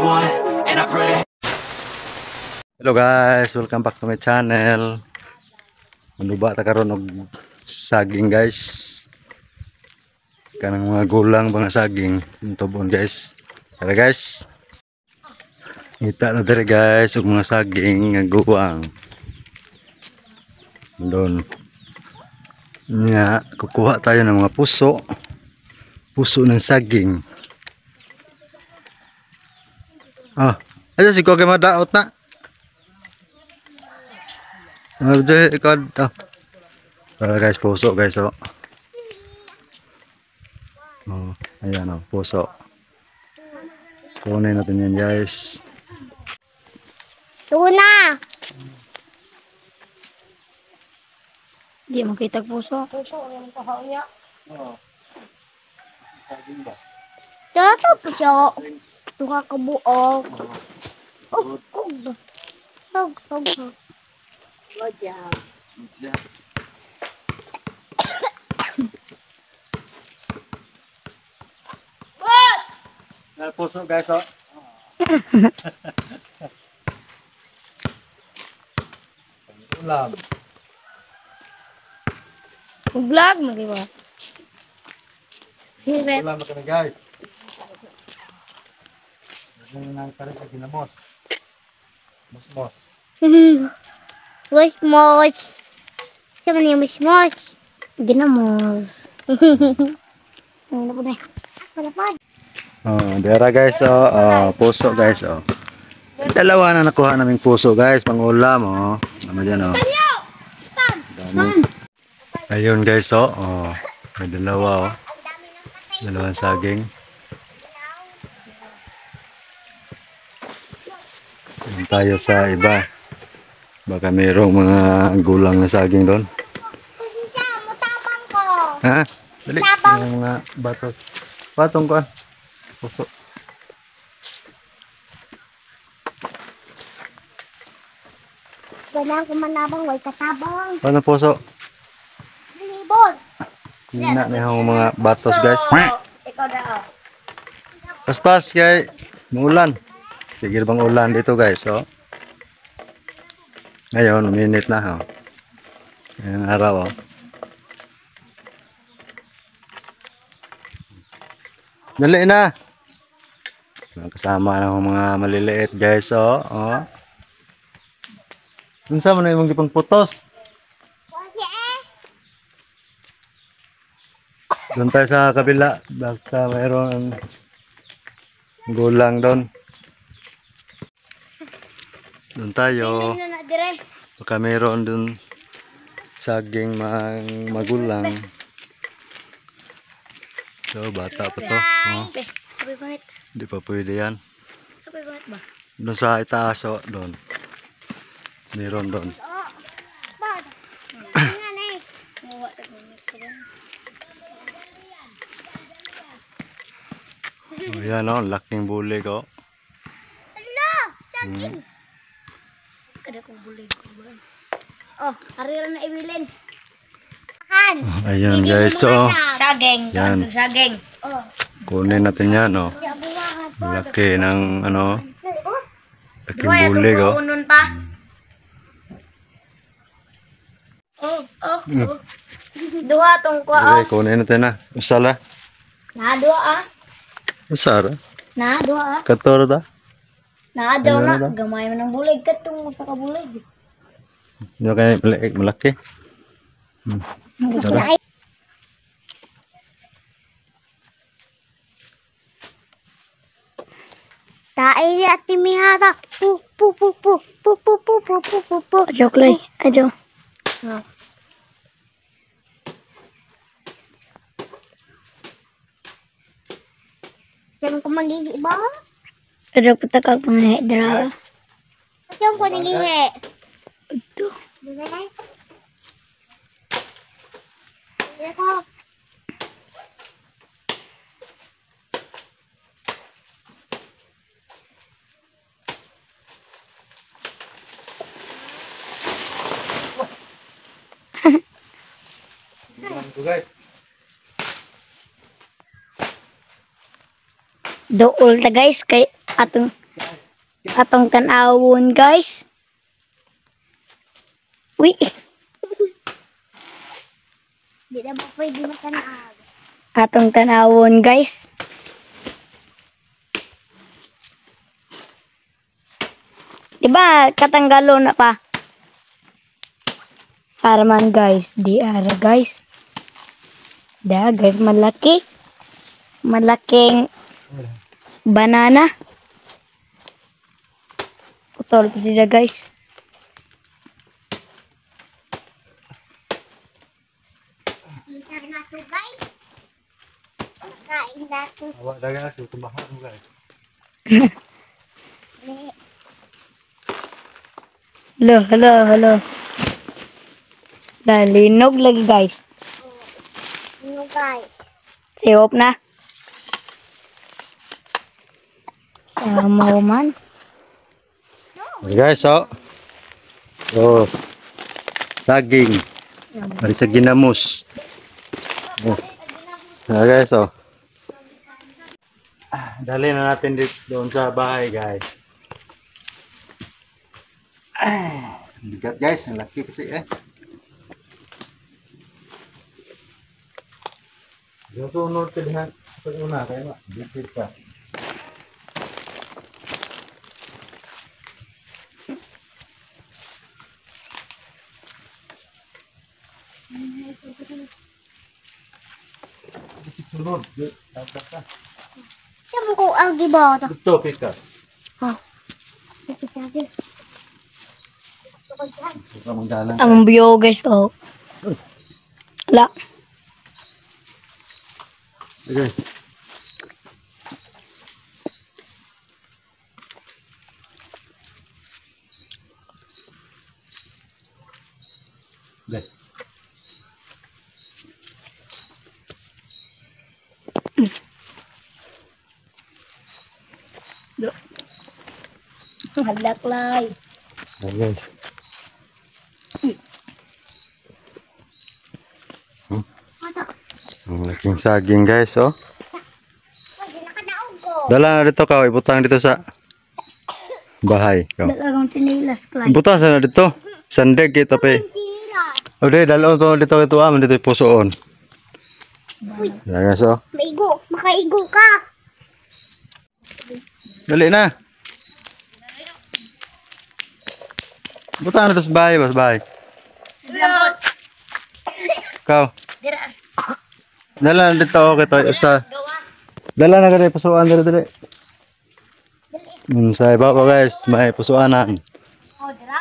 want, and I pray. Hello guys, welcome back to my channel. Manuba ta karon og saging guys. Kanang mga gulang mga saging tubon guys. Tara guys. Ngita na dire guys og mga saging nga guwang. Doon. Nya kukuha tayo ng mga puso. Puso ng saging. Ah, ayo si ko kay madaot na. Para guys, puso guys, oh. Oh, ayan oh, puso. Kunin natin yan guys. Tuna! Di makita puso. Puso, yung kahaya. Oo. Dito puso. Tuka ka buo. Oh, oh. Wajah. Nah, puso guys, oh. Ulam. Vlog mo diba? Hirap. Ulam ka na guys. Ano nang tarik sa ginamos? Mos. Mos. Siapa nih mos? Ginamos. Ano po na? Oh, dera guys, oh, puso guys, oh. Dalawa na nakuha naming puso guys, pangulam, oh. Ano dyan, oh. Dami. Ayun guys, oh. Oh, may dalawa, oh. Dalawang saging. Ayun tayo sa iba. Baka mayroong mga gulang na saging doon. Ha? Dali. Yung mga batos. Patong ko. Puso. Ganang kumanabang, way katabang. Paano puso? Libon. Hindi na yung mga batos guys. Ikaw daw. Paspas kay muulan. Sige bang ulan dito guys, oh. Ngayon, minute na, oh. Ngayong araw, oh. Dali na. Kasama ng mga maliliit guys, oh. Oh. Unsa man na imong gipang putos? Doon tayo sa kabila. Basta mayroong gulang doon. Doon tayo. Baka mayroon doon saging magulang. So, bata pa to. Oh. Hindi pa pwede yan. Doon sa itaas, oh. Doon. Mayroon doon. Oh, yan, oh. Laking bulig, oh. Kada kong bulig. Oh, harira na ibilin. Ayun guys, oh. Saging. Yan. Saging. Oh. Kunin natin yan, oh. Laki ng, ano, laking bulig, oh. Unun pa. Oh. Duha tong kwa. Okay, kunin natin na. Usala. Na duha ah. Usara. Na duha ah. Katoro ta. Na daw Ayun na. na. Gamay mo ng bulig katong sa kabulig. Yung kaya malaki. Tara. Tae at timihara. Pu. Joke lang. Ajo. Saan ko mangihi ba? Ajo puta ka pangihi dra. Saan ko nangihi? Ito. Ito. Guys. Dool ta guys kay atong Atong tanawon, guys. Uy. Di na ba pwede matanaw? Atong tanawon, guys. Diba, katanggalo na pa. Haraman, guys. Di ara, guys. Da, guys, malaki. Malaking banana. Putol pa siya, guys. Kain nato, guys. Kain nato. Awak dah guys, tumahan mo guys. Halo. Linog lagi, guys. Linog, guys. Siop na. Sama man. Okay guys, oh. Oh. Saging. Dari saging namus. Oh. Nah, guys, oh. Dali na natin dito doon sa bahay, guys. Bigat guys, ang laki kasi eh. Dito unod ka dihan. Pag una kaya ma, bigat ka. Sunod, dapat ka. Siya mo ko ang gibaw. Ito, pika. Ha. Suka manggalang. Ang bio, guys, oh. Wala. Okay. Okay. Halaklay. Ayan guys. Ang laking saging guys, oh. Dala na dito ka, ibutang dito sa bahay. Dalagang tinilas, Clay. Ibutang sana dito. Sandeg kita pa. O di, dalawang to dito ito aman dito pusoon. Ayan guys, oh. Maigo. Makaigo ka. Dali na. Butang na dito sa bahay, bas bahay. Ikaw. Dala na dito, okay to. Isa. Dala na ka dito, pusoan dito dito. Sa iba pa guys, may pusoanan. Oh, dira.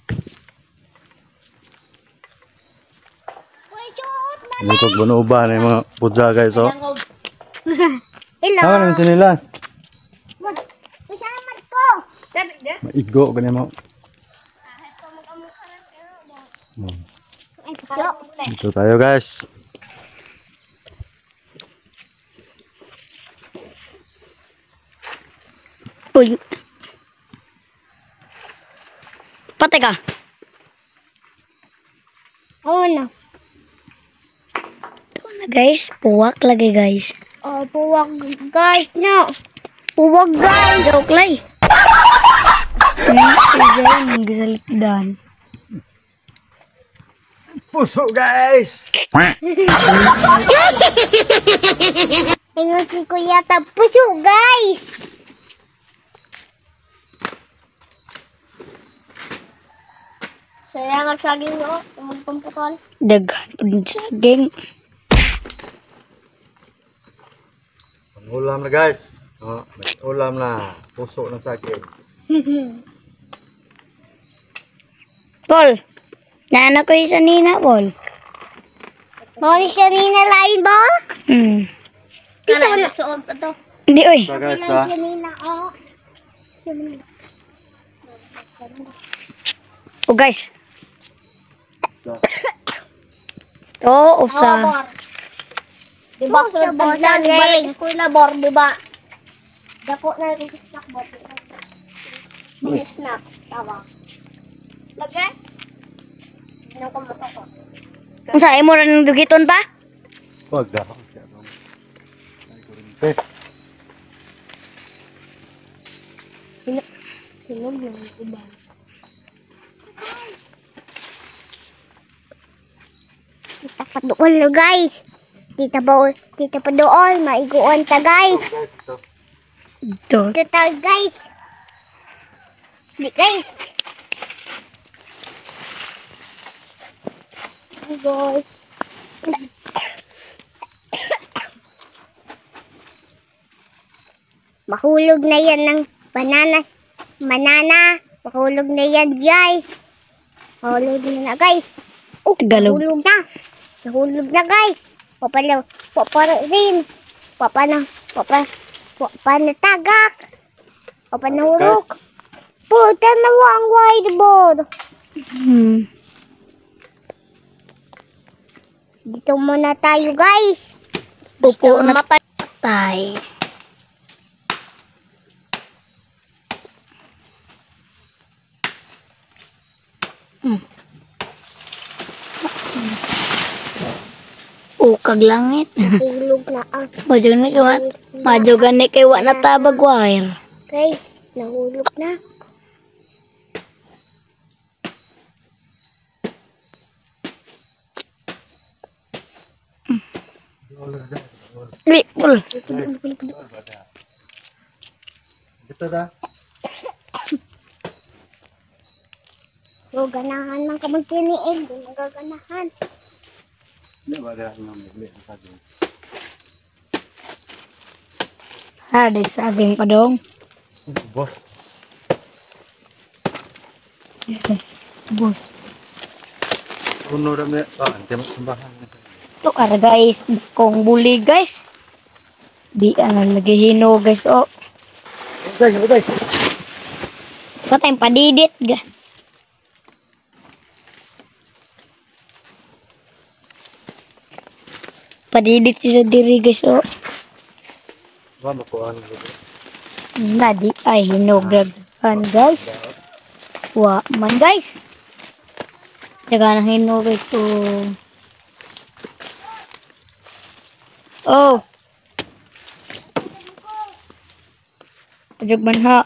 Dito bunuban yung mga pudya guys, oh. Hello. Saan naman sinilas? Bisa naman ko. Maigo ganyan mo. Dito tayo guys. Uy. Patay ka. Oo na. Ito na guys. Puwak lagi guys. Oh, puwak guys. No. Puwak guys. Joke lay. Nagsalikdan. Puso guys. Tingnan si Kuya puso guys. Saya magsaging no, magpamputol. Daghan po din saging. Ulam na guys. Oh, may ulam na. Puso ng saging. Paul, nana ko yung sanina, Paul. Paul, yung sanina lain ba? Pisa ko na. Suot pa to. Hindi, oy. So guys, ha. Sanina, oh. Oh, guys. To, usa. Diba, sunod ba na, balik ko na bor, diba? Dako na rin snack bot. Snack, tawa. Lagay? Ano ko mata ko? Kung saan mo rin dugiton pa? Wag dah. Hinog na ang uban. Kita pa doon na guys. Kita pa doon. Maiguan ta guys. Ito. Ito tayo guys. Di guys. Hey guys. Mahulog na yan ng banana. Mahulog na yan guys. Mahulog na guys. Oh, Tagalog. Nahulog na. Nahulog na guys. Papa rin. Papa na tagak. Papa nahulog. Puta na ang whiteboard. Dito muna tayo guys. Upo na Tay. ukag langit. Nahulog na ang Madyo gani kay wa na tabag wire. guys. Nahulog na. Ripul. Dito da. So, ganahan man ka magtiniig. Nagaganahan. Hindi ba dahil nga magli ang saging? Hadig saging pa dong. Boss. Bos. Puno rami. Hindi mo sambahan. Ito ara guys, kong buli guys. Di lagi hino guys. Oh, Okay. patay padidit ga. Padidit siya diri guys. Oh, Wa makuha ng nadi ay hinogdagan guys. Wa man guys. Daga nang hinog ito. Oh. Ajak man ha.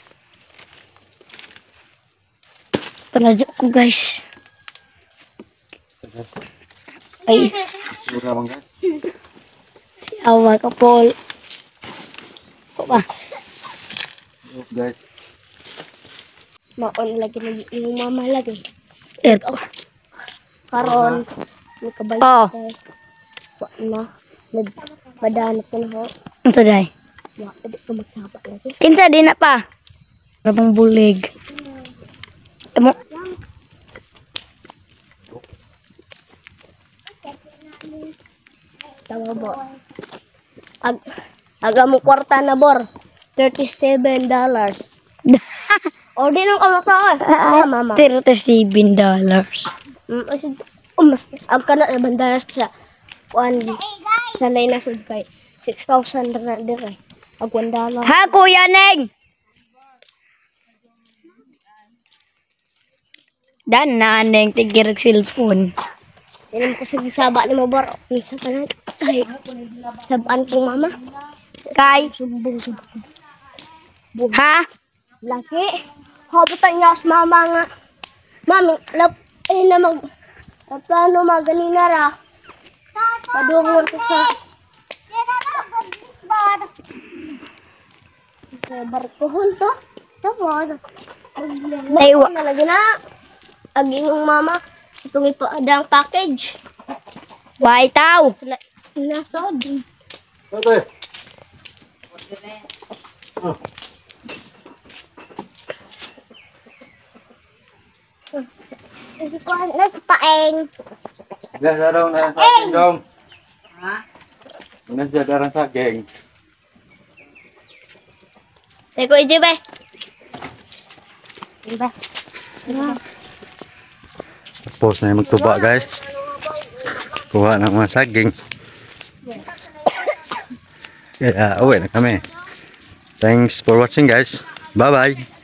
Panajak ko guys. Ay, Sura man guys. awa ka Paul. O ba? Guys. Maon lagi na yung mama lagi. Ito. Karon. May kabalik Oh. Wa na. Madanap ko na ho. Unsa day? Wa, hindi ko magsaba lagi. Kinsa di na pa? Rabang bulig. Emo. Tama bo. Aga mo kwarta na bor. $37. O di nung kamakaon. Mama. $37. Mas agka na $7 sa kuan sa lay na sud kay 6,000 na dire. Ag $1. Ha, Kuya Neng! Dan na Neng tigirag cellphone. Inom ko sige saba ni mo bor. Isa pa na. Ay. Sabaan kong mama. Kay? Sumbong. Ha? Laki. Habutan niya sa mama nga. Mami, na plano magaling na ra. Padungon ko sa barkohon to. Tapos, Ay, wa. na lagi na. Aging mama, itong ipaadang package. Why tao? Nasod. Okay. Hindi ko nasa paeng. Nasa daw na saging dong. Ha? Nasa darang saging. Teko, ije ba? Diba? Tapos na yung magtuba guys. Kuha ng mga saging. Kaya uwi na kami. Thanks for watching guys. Bye bye.